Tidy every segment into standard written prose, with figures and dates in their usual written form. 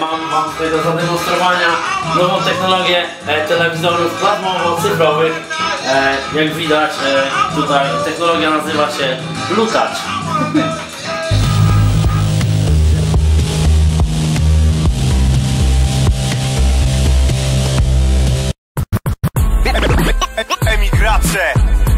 mam tutaj do zademonstrowania nową technologię telewizorów plazmowo-cyfrowych. Jak widać tutaj technologia nazywa się Blue Touch. Emigracze!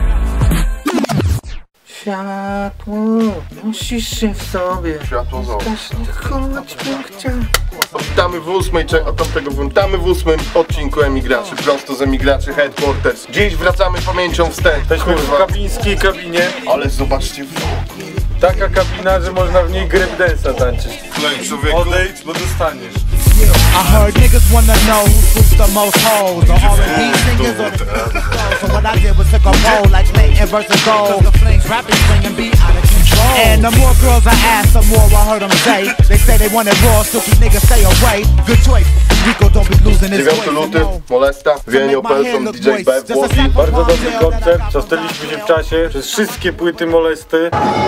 Światło, nosisz się w sobie. Światło znowu. Chodź, bym chciał. Witamy w ósmym odcinku Emigraczy, prosto z Emigraczy Headquarters. Dziś wracamy pamięcią wstecz. Jesteśmy w kabińskiej kabinie. Ale zobaczcie, Taka kabina, że można w niej grapedance'a tańczyć. Odejdź, bo dostaniesz. I heard niggas wanna know who scoops the most hoes, the R&B singers or the stars. So what I did was took a role like Clayton versus Gold. The flames rapping, swinging beat out of control. And the more girls I asked, the more I heard them say. They say they wanted raw, so keep niggas stay away. Good choice, Rico don't be losing his 9 luty, Molesta, Wienio, Pelson, DJ B w Łodzi. Bardzo dobry koncept, cofnęliśmy się w czasie przez wszystkie płyty Molesty.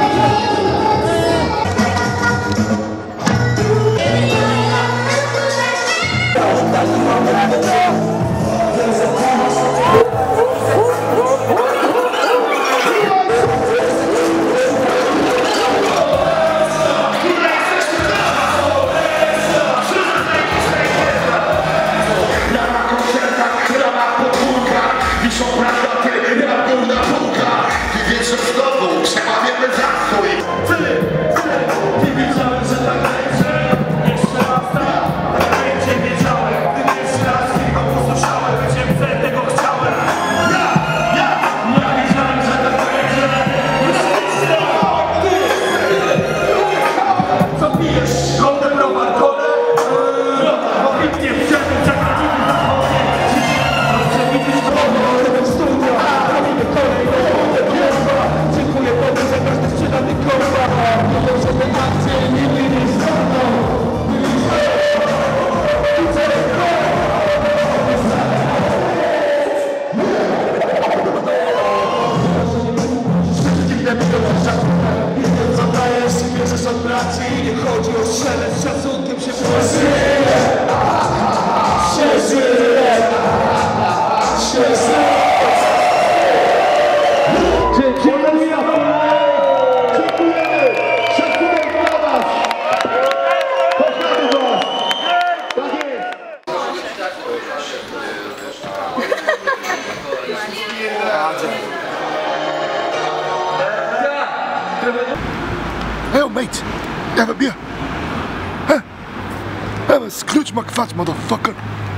Hey, mate, you have a beer? Huh? Have a Scrooge McFudge, motherfucker.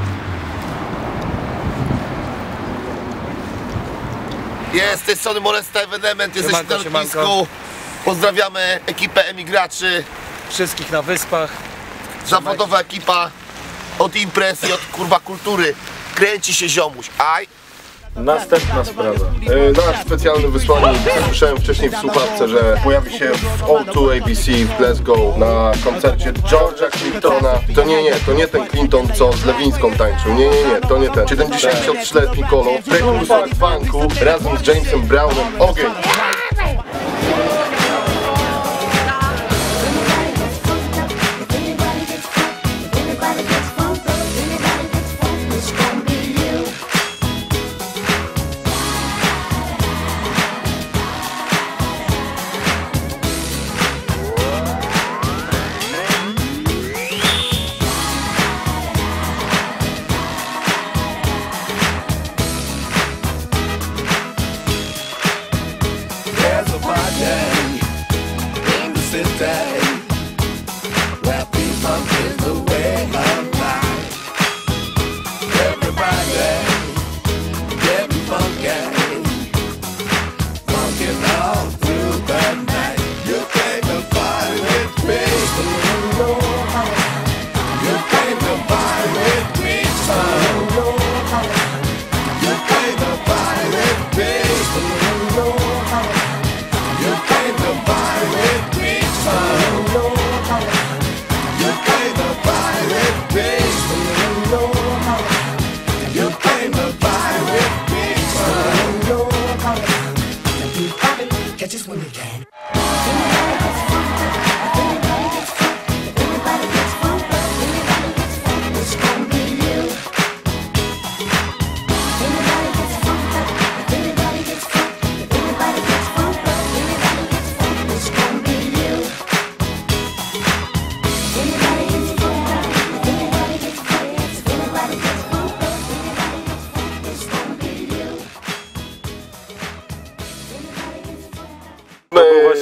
Jest, z tej strony Molesta Evenement, jesteśmy na lotnisku. Pozdrawiamy ekipę Emigraczy. Wszystkich na wyspach. Zawodowa ekipa od imprez i od kurwa kultury. Kręci się ziomuś, aj! Następna sprawa. Nasz specjalny wysłannik, słyszałem wcześniej w słuchawce, że pojawi się w O2 ABC w Glasgow na koncercie George'a Clintona. To nie ten Clinton, co z Lewińską tańczył. Nie, to nie ten. 73-letni kolo w prekursach funku razem z Jamesem Brownem. Ogień!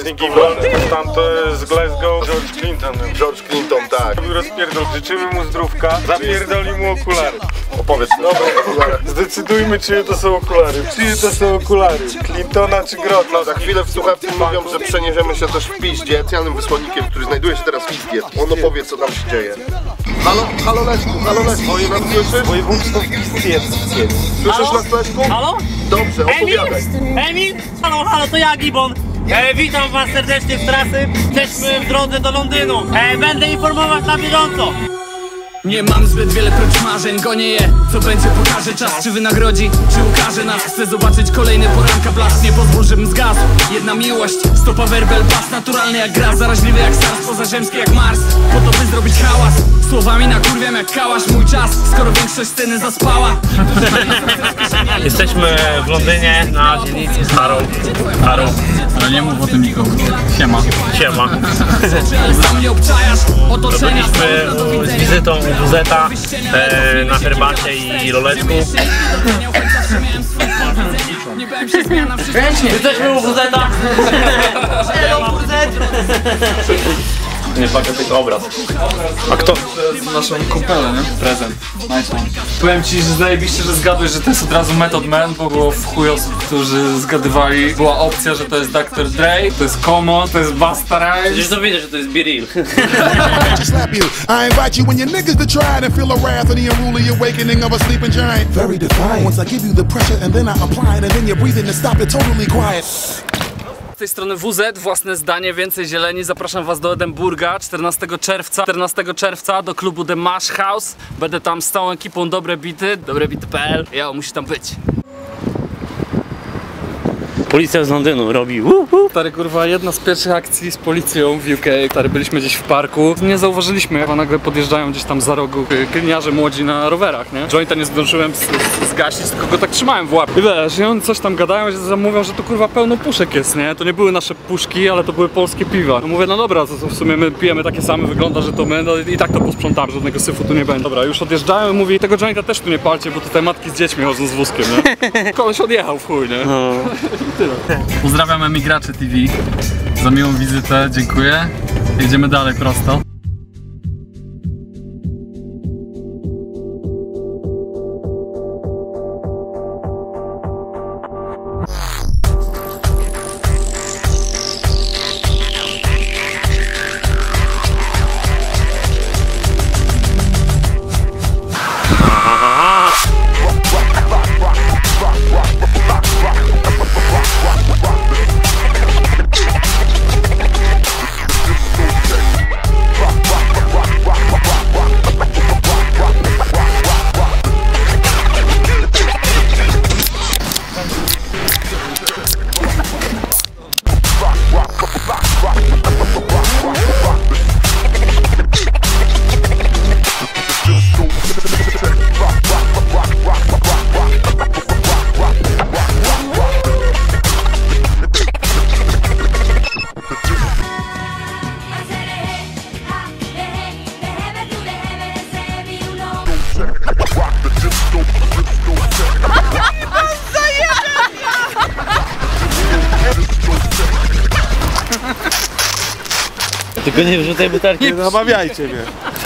właśnie Gibbon, tam to jest Glasgow, George Clinton. George Clinton, tak. Robił rozpierdol, życzymy mu zdrówka, zapierdoli mu okulary. Opowiedz mi o okularach. Zdecydujmy, czyje to są okulary. Czyje to są okulary? Clintona czy Grotla? Za chwilę w słuchawce mówią, że przeniesiemy się też w piździe, specjalnym wysłannikiem, który znajduje się teraz w Izbie. On opowie, co tam się dzieje. Halo Leszku, Woje nas słyszysz? Województwo w Piździe. Słyszysz nas, Leszku? Halo? Dobrze, opowiadaj. Emil? Halo, to ja, Gibbon. Witam was serdecznie z trasy. Jesteśmy w drodze do Londynu. Będę informować na bieżąco. Nie mam zbyt wiele prócz marzeń, gonię je, co będzie pokaże czas, czy wynagrodzi, czy ukaże nas. Chcę zobaczyć kolejny poranka blask, nie pozwól, żebym zgasł. Jedna miłość, stopa werbel, bas naturalny jak gras, zaraźliwy jak SARS, pozaziemski jak Mars. Po to by zrobić hałas, słowami nakurwiam jak kałasz. Mój czas, skoro większość sceny zaspała. Jesteśmy w Londynie na dzielnicy Harrow. Ale nie mów o tym nikomu. Siema. Sam nie obczajasz otoczenia. Byliśmy z wizytą u WZ-a na herbacie i roleczku. Jesteśmy u WZ-a. Nie patrzę tylko obraz. A kto? Naszą kumpelę, nie? Prezent. Nice one. Powiem ci, że zajebiście, że zgadłeś, że to jest od razu Method Man, bo było w chuj osób, którzy zgadywali. Była opcja, że to jest Dr. Dre, to jest Common, to jest Busta Rhymes. Przecież to widać, że to jest Be Real. Slap you. I invite you and your niggas to try it and feel the wrath of the unruly awakening of a sleeping giant. Very defiant. Once I give you the pressure and then I apply it and then you're breathing to stop it totally quiet. Z tej strony WZ, własne zdanie, więcej zieleni. Zapraszam was do Edynburga 14 czerwca do klubu The Mash House. Będę tam z całą ekipą dobrebity.pl. Ja, musi tam być. Policja z Londynu robi Stary, kurwa, jedna z pierwszych akcji z policją w UK. Stary, byliśmy gdzieś w parku. Nie zauważyliśmy, jak nagle podjeżdżają gdzieś tam za rogu gliniarze młodzi na rowerach, nie? Jointa nie zdążyłem zgasić, tylko go tak trzymałem w łapie. I wiesz, i oni coś tam gadają, że zamówią, że to kurwa pełno puszek jest, nie? To nie były nasze puszki, ale to były polskie piwa. No mówię, no dobra, to w sumie my pijemy takie same, wygląda, że to my, no i tak to posprzątamy, żadnego syfu tu nie będzie. Dobra, już odjeżdżają i mówi, tego jointa też tu nie palcie, bo tutaj matki z dziećmi chodzą z wózkiem, nie? Koleś odjechał w chuj, nie? No. Tyle. Pozdrawiam Emigracze TV za miłą wizytę, dziękuję. Jedziemy dalej prosto. Tylko nie wrzucaj butelki. Nie namawiajcie mnie.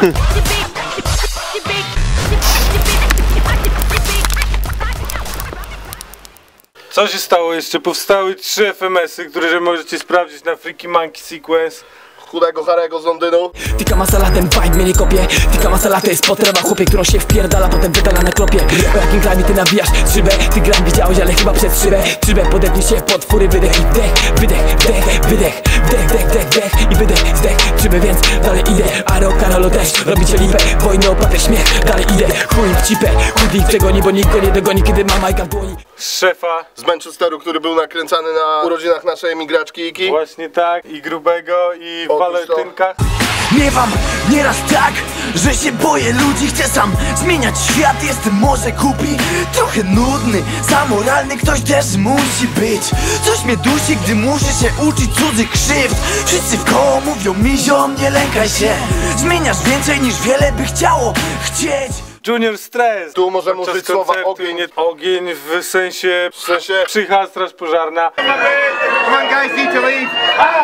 Co się stało jeszcze? Powstały 3 FMS-y, które możecie sprawdzić na Freaky Monkey Sequence. Chudego Harego z Londynu. Tika masala, ten vibe mnie nie kopie. Tika masala to jest potrawa chłopie, którą się wpierdala, potem wydala na klopie. O jakim grami ty nabijasz szybę? Ty gram widziałeś, ale chyba przez szybę. Szybę podepnij się pod fury, wydech i wdech. Wydech, wdech, wydech, wdech, wdech, wdech, wdech i wydech, zdech. Szybę, więc dalej idę. Aro, Karolo też, robicie lipę. Wojny, opatę, śmiech, dalej idę. Chuj w cipę, chuj ich przegoni, bo nikt go nie dogoni, kiedy ma Majka w dłoni. Szefa Z Manchesteru, który był nakręcany na urodzinach naszej emigraczki Iki. właśnie tak, i grubego, i w waletynkach. Miewam nieraz tak, że się boję ludzi. Chcę sam zmieniać świat, jestem może głupi, trochę nudny, zamoralny, ktoś też musi być. Coś mnie dusi, gdy muszę się uczyć cudzych krzywd. Wszyscy w koło mówią mi, ziom, nie lękaj się. Zmieniasz więcej niż wiele by chciało chcieć. Junior Stress. Tu możemy Podczas użyć słowa koncertu ogień. Nie, ogień w sensie przyjechała straż pożarna. Come on guys, need to leave.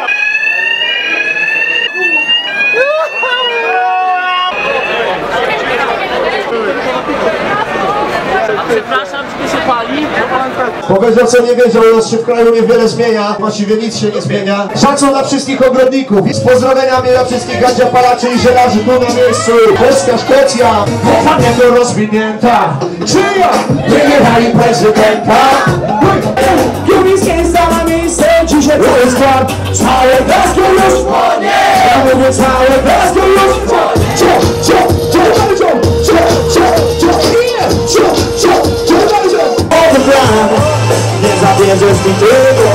Przepraszam, czy to się pali? Powiedzą co nie wiedzą, u nas się w kraju niewiele zmienia, właściwie nic się nie zmienia. Szacun dla wszystkich ogrodników, z pozdrowieniami dla wszystkich gandziapalaczy i żelarzy tu na miejscu. Polska Szkocja, niego rozwinięta. Czyja? Wyjechali prezydenta. Kiełbiskie na miejsce, dzisiaj to jest skład. Całe Glasgow już płonie. Ja mówię całe Glasgow już płonie. Nie zabierzesz mi tego.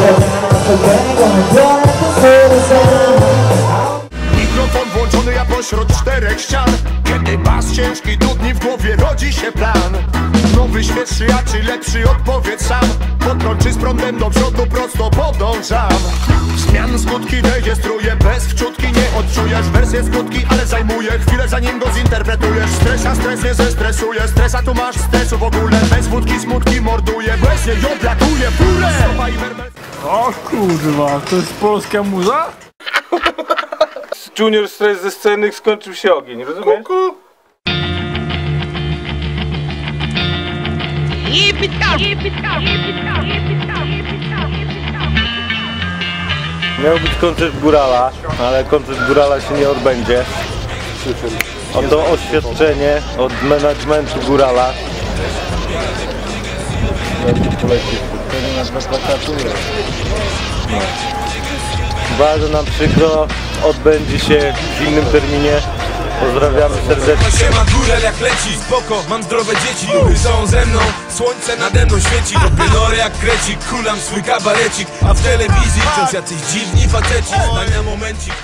Mikrofon włączony ja pośród czterech ścian. Kiedy bas ciężki dudni w głowie rodzi się plan. Nowy, świeższy, a czy lepszy odpowiedz sam. Potrączy z prądem do przodu prosto podążam. Zmian skutki wejdzie struje bez wczutki. Nie odczujesz wersję skutki, ale zajmuje chwilę zanim go zinterpretujesz. Stresa stres nie zestresuje, stresa tu masz stresu w ogóle. Bez wódki smutki morduje, bez niej odlatuje pulę. O kurwa, to jest polska muza? Junior Stress ze sceny, skończył się ogień, rozumiesz? Miał być koncert Górala, ale koncert Górala się nie odbędzie. Oto oświadczenie od managementu Górala. Bardzo nam przykro, odbędzie się w innym terminie. Pozdrawiamy serdecznie. Siema górel jak leci, spoko, mam zdrowe dzieci. Ruchy są ze mną, słońce nade mną świeci. Robię norę jak krecik, kulam swój kabarecik. A w telewizji wciąż jacyś dziwni faceci. Daj na momencik.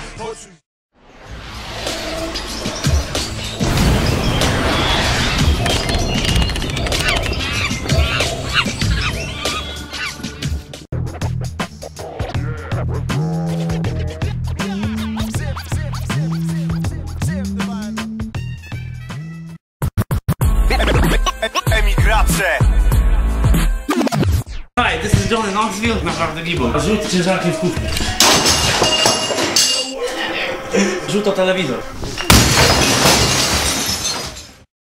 Hi, this is John in Knoxville. Naprawdę gibol. Rzut ciężarki w kuchni. Rzut o telewizor.